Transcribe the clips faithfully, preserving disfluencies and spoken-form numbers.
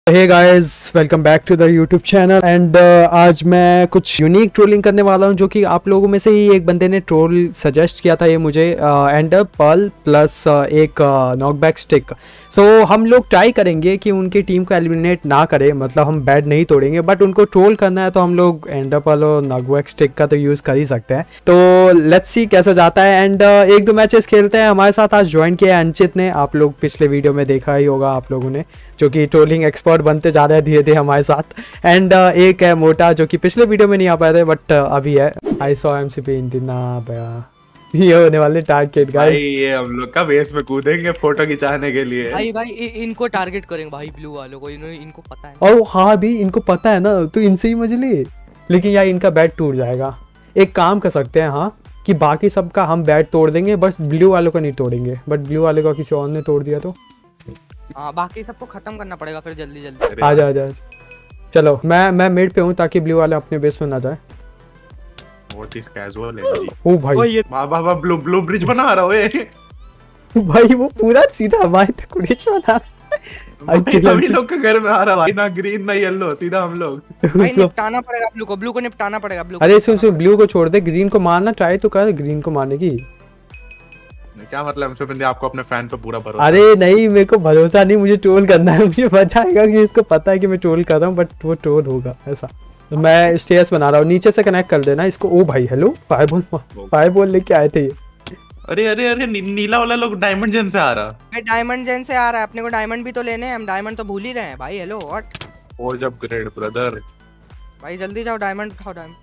Hey guys, welcome back to the YouTube channel and आज मैं कुछ यूनिक ट्रोलिंग करने वाला हूं जो कि आप लोगों में से ही एक बंदे ने ट्रोल सजेस्ट किया था ये मुझे एंडर पर्ल प्लस एक नॉकबैक स्टिक। सो हम लोग ट्राई करेंगे कि उनकी टीम को एलिमिनेट ना करें, मतलब हम बैट नहीं तोड़ेंगे, बट उनको ट्रोल करना है तो हम लोग एंडर पर्ल और नॉकबैक स्टिक का तो यूज़ कर ही सकते हैं। तो लेट्स सी कैसा जाता है एंड uh, एक दो मैचेस खेलते हैं। हमारे साथ आज ज्वाइन किया है अंचित ने, आप लोग पिछले वीडियो में देखा ही होगा आप लोगों ने, जो कि ट्रोलिंग एक्सपर्ट बनते जा रहे हैं धीरे धीरे हमारे साथ। एंड uh, एक है मोटा जो कि पिछले वीडियो में नहीं आ पाए थे बट uh, अभी है। आई सॉ एमसीपी इन दिन ना ये होने वाले टारगेट गाइस। ये हम लोग का बेस में कूदेंगे फोटो खिंचाने के लिए। भाई भाई इ, इनको टारगेट करेंगे भाई, ब्लू वालों को। इन्होंने इनको पता है। और हाँ भी इनको पता है ना, तो इनसे ही मजे ले। लेकिन यार इनका बैट टूट जाएगा। एक काम कर सकते हैं हाँ, कि बाकी सबका हम बैट तोड़ देंगे, बस ब्लू वालों का नहीं तोड़ेंगे। बट ब्लू वाले का किसी और ने तोड़ दिया तो हाँ, बाकी सबको खत्म करना पड़ेगा फिर जल्दी जल्दी। आजा आजा आजा। चलो मैं मैं मिड पे हूँ ताकि ब्लू वाले अपने बेस में ना जाए। व्हाट इज कैजुअल है जी। ओ भाई वाह वाह वाह, ब्लू ब्लू ब्रिज बना रहा है भाई, वो पूरा सीधा हमारे तक ब्रिज बना। सभी लोग के घर में आ रहा भाई, ना ग्रीन ना येलो, सीधा हम लोग। भाई निपटाना पड़ेगा ब्लू को, ब्लू को निपटाना पड़ेगा ब्लू। अरे सुन सुन, ब्लू को छोड़ दे, ग्रीन को मारना ट्राई तो कर, ग्रीन को मारने की क्या मतलब हमसे पहले आपको अपने फैन पे पूरा भरोसा। अरे नहीं, मेरे को भरोसा नहीं, मुझे ट्रोल करना है। मुझे पता है कि इसको पता है कि मैं ट्रोल कर रहा हूँ, बट वो ट्रोल होगा ऐसा। तो मैं स्टेयर्स बना रहा हूँ, नीचे से कनेक्ट कर देना इसको। ओ भाई हेलो, फायरबॉल फायरबॉल लेके आए थे ये। अरे अरे अरे नी, नीला वाला लोग डायमंड जेन से आ रहा है। डायमंड जेन से आ रहा है, अपने को डायमंड भी तो लेने हैं, हम डायमंड तो भूल ही रहे हैं भाई। हेलो व्हाट और जब ग्रेड ब्रदर भाई, जल्दी जाओ डायमंड उठाओ। डायमंड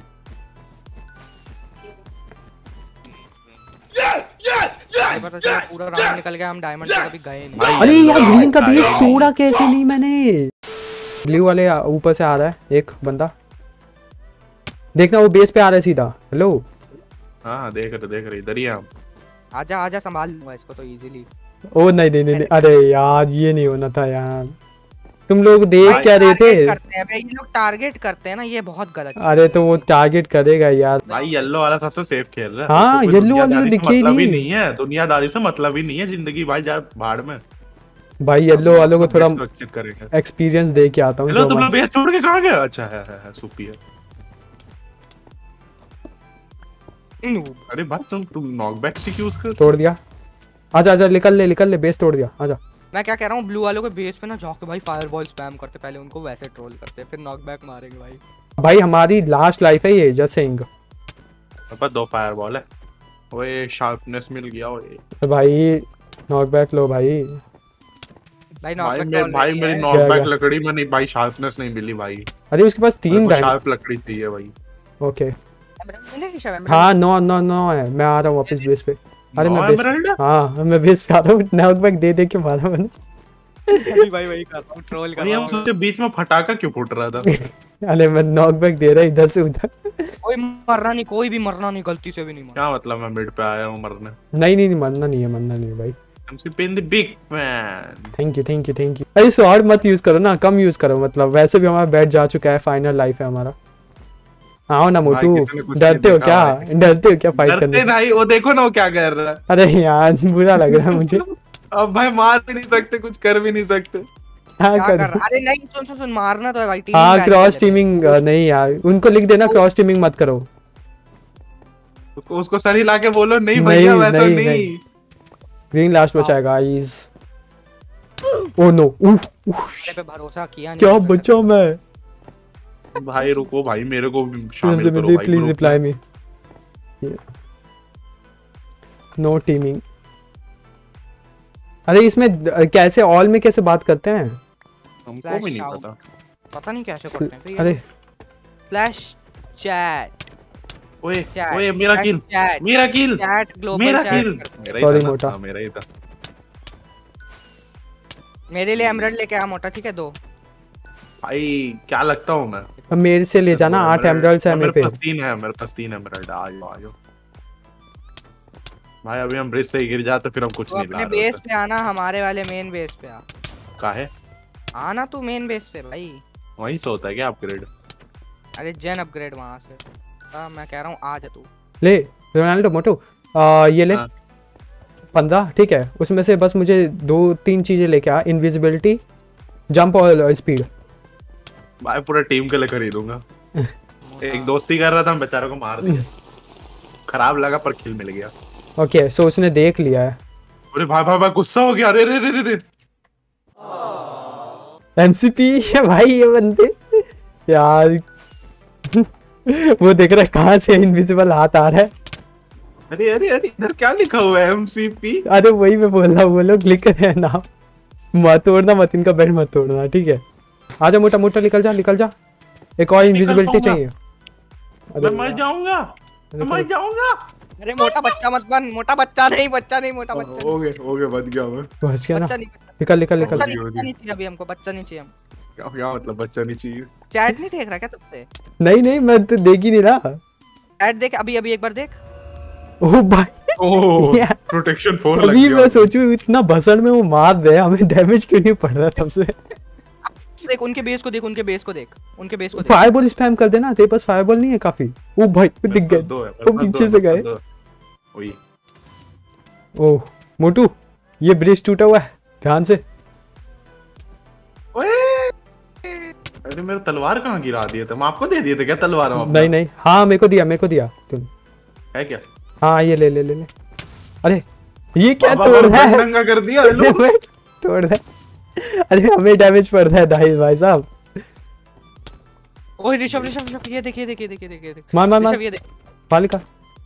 पता चला पूरा राउंड निकल गया, हम डायमंड तक कभी गए नहीं। अरे यार ग्रीन का बेस तोड़ा कैसे नहीं मैंने। ब्लू वाले ऊपर से आ रहा है एक बंदा, देखना वो बेस पे आ रहा है सीधा। हेलो हाँ देख रहे देख रहे इधर ही हम। आजा आजा, संभाल लूंगा इसको तो इजीली। ओ नहीं नहीं नहीं, अरे यार ये नहीं होना था यार। तुम लोग देख क्या रहे थे? करते हैं भाई ये लोग, टारगेट करते हैं ना, ये बहुत गलत है। अरे तो वो टारगेट करेगा यार। भाई येलो वाला सबसे सेफ खेल रहा है। हाँ तो येलो वाला तो दिखे ही मतलब नहीं। ही नहीं है, दुनियादारी से मतलब ही नहीं है जिंदगी भाई, जा भाड़ में। भाई येलो वालों को थोड़ा करेगा एक्सपीरियंस दे के आता हूँ। हेलो तुम लोग बेस छोड़ के कहां गए? अच्छा है है है सुपी है। अरे भाई तुम तुम नॉकबैक से यूज कर तोड़ दिया। आजा आजा, निकल ले निकल ले, बेस तोड़ दिया। आजा। मैं क्या कह रहा हूँ, ब्लू वालों के बेस पे ना जाके भाई फायरबॉल स्पैम करते, पहले उनको वैसे ट्रोल करते, फिर नॉकबैक मारेंगे भाई। भाई हमारी लास्ट लाइफ है ये, जस्ट सेइंग। मेरे पास दो फायरबॉल है। ओए शार्पनेस मिल गया ओए। तो भाई नॉकबैक लो भाई। भाई भाई नॉकबैक मेरे भाई मेरी नॉकबैक लकड़ी में नहीं भाई, शार्पनेस नहीं मिली भाई। अरे उसके पास तीन डायमंड शार्प लकड़ी चाहिए भाई। ओके हाँ, नो नो नो है। मैं आ रहा हूँ वापस बेस पे। अरे मैं बेस, हाँ मैं बेस पे आ रहा हूँ। नॉकबैक दे दे के मारा मैंने। भाई भाई वही कर रहा हूं, ट्रोल कर रहा हूं। हम सोचे बीच में फटाका क्यों फूट रहा था। अरे मैं नॉकबैक दे रहा इधर से उधर। कोई मरना नहीं, कोई भी मरना नहीं, गलती से भी नहीं मरना। क्या मतलब मैं मिड पे आया हूं मरने? नहीं नहीं नहीं, मरना नहीं है, मरना नहीं है भाई। MCP in the big fan. Thank you thank you thank you. अरे स्वॉर्ड मत यूज करो ना, कम यूज करो, मतलब वैसे भी हमारा बैट जा चुका है, फाइनल लाइफ है हमारा। आओ ना मोटू, डरते हो क्या? डरते हो क्या फाइट करने से? भाई वो देखो ना वो क्या कर रहा है। अरे यार बुरा लग रहा है मुझे। अब भाई मार भी नहीं सकते, कुछ कर भी नहीं सकते। हाँ कर रहा? अरे नहीं सुन सुन सुन, मारना तो है भाई। टीम हाँ क्रॉस टीमिंग नहीं यार, उनको लिख देना क्रॉस टीमिंग मत करो। उसको उसको सही लाके बोलो नहीं भैया वैसा नहीं। ग्रीन लास्ट बचाएगा गाइस। ओह नो, पे भरोसा किया नहीं। क्या बचा मैं? भाई रुको भाई, मेरे को शामिल करो भाई, please reply me. No teaming. अरे इसमें कैसे ऑल में कैसे बात करते हैं? हमको भी नहीं पता। पता नहीं कैसे करते हैं। अरे फ्लैश चैट। ओए ओए मेरा किल, मेरा किल, चैट ग्लोबल मेरा किल। सॉरी मोटा, मेरा ही था। मेरे लिए एमराल्ड लेके आ मोटा, ठीक है? दो भाई क्या लगता हूँ मैं? अब मेरे से ले जाना, आठ एमराल्ड्स है मेरे पे। मेरे पास तीन है, मेरे पास तीन एमराल्ड। आ जाओ आ जाओ भाई, अभी हम ब्रिज से ही गिर जाते फिर हम कुछ नहीं ला रहे। अपने बेस पे आना, हमारे वाले मेन बेस पे आ। काहे आना तू मेन बेस पे भाई। वहीं से होता है क्या अपग्रेड? अरे जेन अपग्रेड वहां से। हां मैं कह रहा हूं आ जा तू। ले रोनाल्डो मोटो, ये ले पंद्रह, ठीक है? उसमें से बस मुझे दो तीन चीजें लेके आ। इनविजिबिलिटी, जंप और स्पीड। भाई पूरा टीम के लिए खरीदूंगा। एक दोस्ती कर रहा था, बेचारे को मार दिया। खराब लगा पर किल मिल गया। ओके सो उसने देख लिया है। अरे भाई भाई भाई गुस्सा हो गया। अरे रे रे रे रे एमसीपी है भाई ये बंदे यार। वो देख रहा है कहाँ से इनविजिबल हाथ आ रहा है। अरे अरे अरे इधर क्या लिखा हुआ है एमसीपी? अरे वही मैं बोल रहा हूँ, वो लोग लिख रहे हैं नाम। मत तोड़ना मत, इनका बेड मत तोड़ना ठीक है। आजा मोटा मोटा निकल जा निकल जा। एक और इनविजिबिलिटी चाहिए। मैं मर जाऊंगा, मैं मर जाऊंगा। अरे मोटा बच्चा मत बन, मोटा बच्चा नहीं, बच्चा नहीं, मोटा बच्चा। हो गए हो गए बच गया मैं। बच गया ना। बच्चा नहीं, निकल निकल निकल। बच्चा नहीं, बच्चा नहीं चाहिए अभी हमको, बच्चा नहीं चाहिए हम। क्या क्या मतलब बच्चा नहीं चाहिए? चैट नहीं देख रहा क्या तुझसे? नहीं नहीं मैं तो देख ही नहीं रहा। चैट देख अभी अभी एक बार देख। ओ भाई ओह प्रोटेक्शन फोर लग अभी गया। मैं सोचूं इतना भसड़ में वो मार दे, हमें डैमेज क्यों नहीं पड़ रहा तब से। देख उनके बेस को देख, उनके बेस को देख, उनके बेस को देख। फायरबॉल स्पैम कर देना, तेरे पास फायरबॉल नहीं है काफी। ओ भाई वो दिख गए, वो पीछे से गए। वही ओह मोटू ये ब्रिज टूटा हुआ है, ध्यान से। ओए अरे मेरा तलवार कहाँ गिरा दिए थे? मैं आपको दे दिए थे क्या तलवार? नहीं नहीं हाँ मेरे को दिया, मेरे को दिया तुम। है क्या? हाँ ये ले ले ले ले। अरे ये क्या बाबा, तोड़ रहा है? नंगा कर दिया लो। तोड़ रहा है। अरे हमें डैमेज पड़ रहा है दाहिर भाई साहब। ओए ऋषभ ऋषभ ऋषभ ये देखिए देखिए देखिए देखिए देख। मार मार मार ऋषभ ये देख। बालिका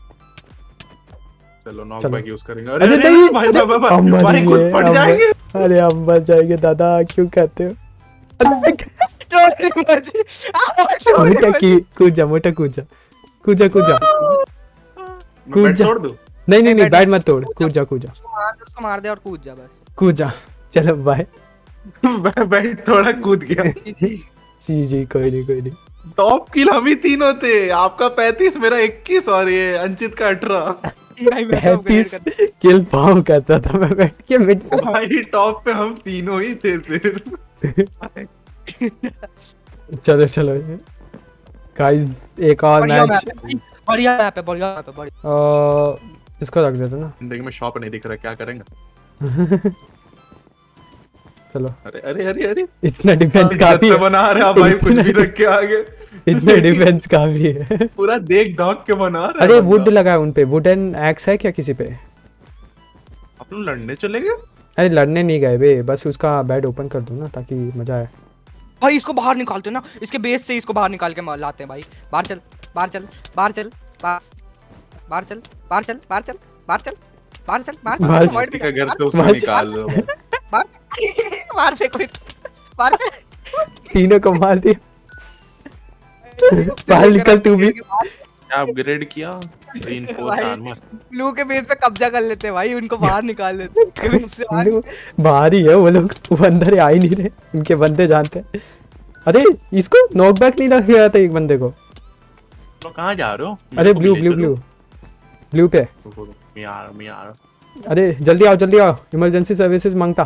चलो नॉक चलो। बैक यूज करेंगे। अरे नहीं भाई भाई भाई हम मर भाई खुद गए, पड़ हम जाएंगे। मर- अरे हम मर जाएंगे दादा, क्यों कहते हो? अरे मोटा की कूद जा, मोटा कूद जा, कूद जा कूद जा। मैं कूद बेड जा। तोड़ दूं? नहीं नहीं नहीं बैट मत तोड़, कूद जा कूद जा उसको मार दे, उसको मार दे और कूद जा बस। कूद जा। चलो बाय। बेड थोड़ा कूद गया। जी जी कोई नहीं कोई नहीं। टॉप किल हम ही तीनों थे, आपका पैंतीस मेरा इक्कीस और ये अंचित का अठारह। पैंतीस किल पाऊं करता था मैं बैठ के मिड। भाई टॉप पे हम तीनों ही थे सिर्फ। चलो चलो गाइस एक और बढ़िया मैच। मैप है, बढ़िया मैप है, बढ़िया मैप है, बढ़िया। अ, इसको रख देते ना। जिंदगी में शॉप नहीं दिख रहा, क्या करेंगे? चलो अरे अरे अरे अरे इतना डिफेंस काफी है। बना रहे आप भाई, कुछ भी रख के आगे। इतना डिफेंस काफी है। पूरा देख दाग के बना रहा है। अरे वुड लगा है उन पे, वुडन एक्स है क्या किसी पे? आप लोग लड़ने चले गए? अरे लड़ने नहीं गए बे, बस उसका बेड ओपन कर दो ना ताकि मजा आए। भाई इसको बाहर निकालते हैं ना, इसके बेस से इसको बाहर निकाल के मार लाते हैं भाई। बाहर चल बाहर चल बाहर चल बाहर चल बाहर चल बाहर चल बाहर चल बाहर चल बाहर चल बाहर बाहर किसी का घर से उसको बाहर- निकाल दो। बाहर बाहर से कोई बाहर चल। तीनों को मार दिया। बाहर निकल तू भी। क्या अपग्रेड किया? रीइंफोर्स भाई, आर्मर। ब्लू के बेस पे कब्जा कर लेते हैं भाई, उनको बाहर निकाल लेते हैं। के बेस से बाहर। बाहर ही है वो लोग, वो अंदर आ ही नहीं रहे, उनके बंदे जानते हैं। अरे इसको नॉकबैक नहीं रख गया था एक बंदे को। तो कहाँ जा रहे हो? अरे ब्लू ब्लू ब्लू ब्लू पे। मैं आ रहा मैं आ रहा। अरे जल्दी आओ जल्दी आओ, इमरजेंसी सर्विसेज मांगता।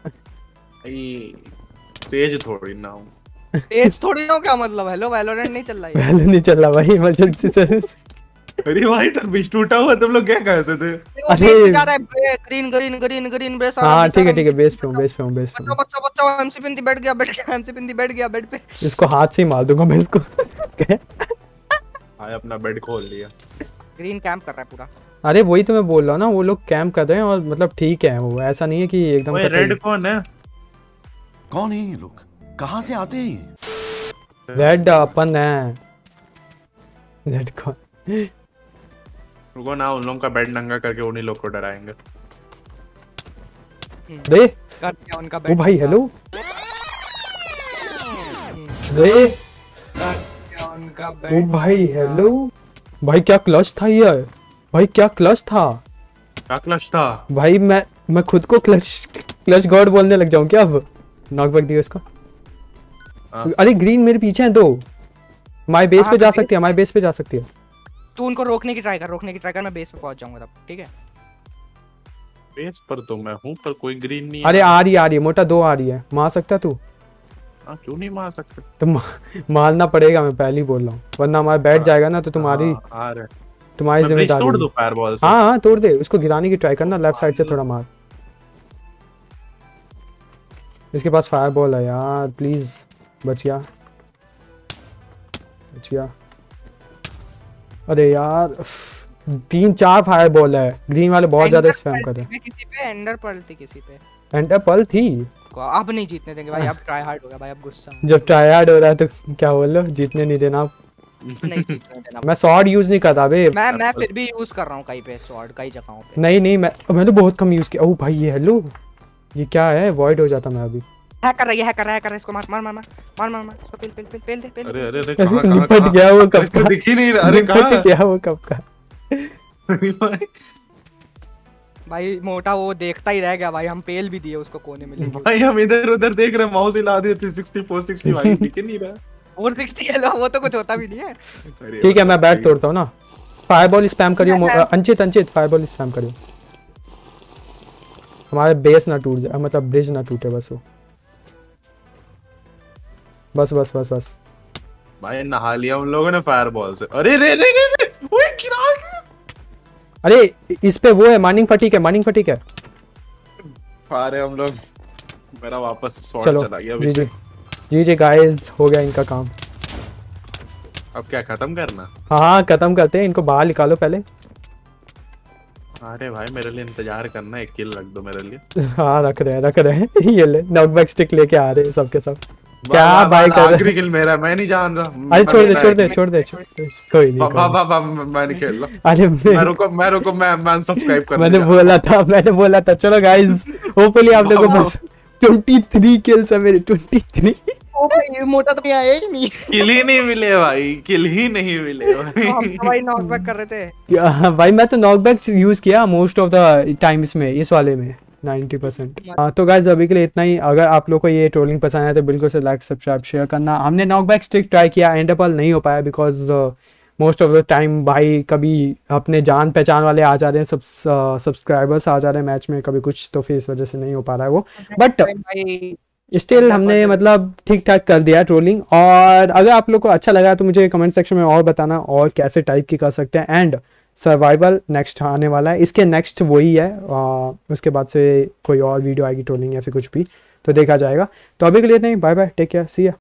तेज थोड़ी ना हूँ। तेज थोड़ी हो क्या मतलब? हेलो वैलोरेंट नहीं चल रहा है। पहले नहीं चल रहा भाई इमरजेंसी सर्विस। अरे भाई तो बीच टूटा हुआ, तुम लोग क्या कैसे थे? अरे जा रहा है green green green green base. हाँ ठीक है ठीक है, बेस पे हूँ बेस पे हूँ बेस पे बच्चा हूँ। बच्चा बच्चा एमसी पिंदी बैठ गया बैठ गया एमसी पिंदी बैठ गया बेड पे। इसको हाथ से ही मार दूंगा मैं इसको। भाई अपना बेड खोल लिया। ग्रीन कैंप कर रहा है पूरा। अरे वही तो मैं बोल रहा हूँ ना, वो लोग कैंप कर रहे हैं और मतलब ठीक है, वो ऐसा नहीं है कि एकदम ओए कतई- रेड कौन है? कौन है ये लोग? कहाँ से आते हैं? रेड अपन है। रेड कौन? रुको ना, उन लोगों का बेड नंगा करके उन्हीं लोग को डराएंगे। रे कर दिया उनका ओ बेड। भाई हेलो रे कर दिया उनका ओ बेड। भाई हेलो भाई, क्या क्लच था ये भाई, क्या क्लच था क्या क्लच था? भाई। मैं मैं खुद को क्लच क्लच गॉड बोलने लग जाऊं क्या अब? नॉकबैक दिया इसको। हाँ। अरे ग्रीन मेरे पीछे हैं दो। माय बेस हाँ, पे जा तो सकती है, माय बेस पे जा सकती है। तू उनको रोकने की ट्राई कर, रोकने की ट्राई कर, मैं बेस पे पहुंच जाऊंगा तब, ठीक है? बेस पर तो मैं हूँ पर कोई ग्रीन नहीं है। अरे आ रही है, आ रही है मोटा, दो आ रही है। मार सकता तू? हाँ क्यों नहीं मार सकते? तो मा, मारना पड़ेगा, मैं पहले ही बोल रहा हूँ, वरना हमारा बैठ जाएगा ना तो तुम्हारी हाँ, आ रहे। तुम्हारी मैं ब्रिज जिम्मेदारी तोड़ है। दूं फायरबॉल से? हाँ हाँ तोड़ दे उसको, गिराने की ट्राई करना, लेफ्ट साइड से थोड़ा मार। इसके पास फायर बॉल है यार, प्लीज बच गया बच गया। अरे यार तीन चार फायर बॉल है, ग्रीन वाले बहुत ज्यादा स्पैम कर रहे हैं। किसी पे एंडर पर्ल थी, किसी पे एंडर पर्ल थी। अब नहीं जीतने देंगे भाई, अब ट्राई हार्ड हो गया भाई, अब गुस्सा। जब ट्राई हार्ड हो रहा है तो क्या बोल रहे हो, जीतने नहीं देना आप। नहीं जीतने देना। मैं स्वॉर्ड यूज नहीं करता बे। मैं मैं फिर भी यूज कर रहा हूं कहीं पे स्वॉर्ड, कई जगहों पे। नहीं नहीं मैं मैं तो बहुत कम यूज किया। ओह भाई ये हेलो, ये क्या है, वॉइड हो जाता मैं अभी। हैक कर रहा है, हैक कर रहा है, हैक कर रहा है, इसको मार मार मार मार मार मार मार इसको, पेल पेल पेल पेल पेल। अरे अरे अरे ऐसे कहां कहां निपट गया वो कब का, दिख ही नहीं रहा। अरे कहां निपट गया वो कब का। भाई मोटा वो देखता ही रह गया भाई, हम पेल भी दिए उसको कोने में लेके। भाई हम इधर उधर देख रहे हैं, माउस हिला दिए तीन सौ साठ चार सौ साठ भाई दिख ही नहीं रहा। फोर सिक्सटी हेलो, वो तो कुछ होता भी नहीं है। ठीक है मैं बैट तोड़ता हूँ ना। फायरबॉल स्पैम करियो अंचित, अंचित फायरबॉल स्पैम करियो, हमारे बेस ना टूट जाए, मतलब ब्रिज ना टूटे बस वो। बस बस बस बस भाई नहा लिया उन लोगों ने फायरबॉल से। अरे रे रे रे रे ओए गिरा गया। अरे इस पे वो है, माइनिंग फटीक है, माइनिंग फटीक है। फारे हम लोग, मेरा वापस शॉट चलो चला गया। जी जी जी जी गाइस, हो गया इनका काम। अब क्या खत्म करना? हाँ हाँ खत्म करते हैं इनको, बाहर निकालो पहले। अरे भाई मेरे लिए इंतजार करना, एक किल रख दो मेरे लिए। हाँ रख रहे हैं रख रहे हैं ये ले नॉकबैक स्टिक लेके आ रहे हैं सबके सब। क्या वाह, भाई वाह, कर आखिरी रहे किल मेरा, मैं नहीं जान रहा। अरे छोड़ दे छोड़ दे छोड़ दे छोड़ दे, कोई नहीं वाह कोई वाह वाह, मैं नहीं खेल रहा। नहीं। अरे मैं मैं रुको मैं रुको मैं मैं अनसब्सक्राइब कर मैंने बोला था मैंने बोला था। चलो गाइस होपफुली आप लोगों को बस तेईस किल्स है मेरे, तेईस। ओ भाई मोटा तो आया ही नहीं, किल ही नहीं मिले भाई, किल ही नहीं मिले भाई। हम तो भाई नॉकबैक कर रहे थे। या, भाई मैं तो नॉकबैक यूज किया मोस्ट ऑफ द टाइम इसमें, इस वाले में नाइंटी परसेंट। हाँ तो गाइस अभी के लिए इतना ही। अगर आप लोग को ये ट्रोलिंग पसंद आया तो बिल्कुल से लाइक सब्सक्राइब शेयर करना। हमने नॉकबैक स्टिक ट्राई किया, एंड पर्ल नहीं हो पाया because most of the time भाई कभी अपने जान पहचान वाले आ जा रहे हैं, सब सब्सक्राइबर्स आ जा रहे हैं मैच में, कभी कुछ, तो फिर इस वजह से नहीं हो पा रहा है वो। बट स्टिल हमने मतलब ठीक ठाक कर दिया ट्रोलिंग। और अगर आप लोग को अच्छा लगा तो मुझे कमेंट सेक्शन में और बताना और कैसे टाइप की कर सकते हैं। एंड सर्वाइवल नेक्स्ट आने वाला है, इसके नेक्स्ट वही है, आ, उसके बाद से कोई और वीडियो आएगी ट्रोलिंग या फिर कुछ भी, तो देखा जाएगा। तो अभी के लिए नहीं, bye bye, take care, see या।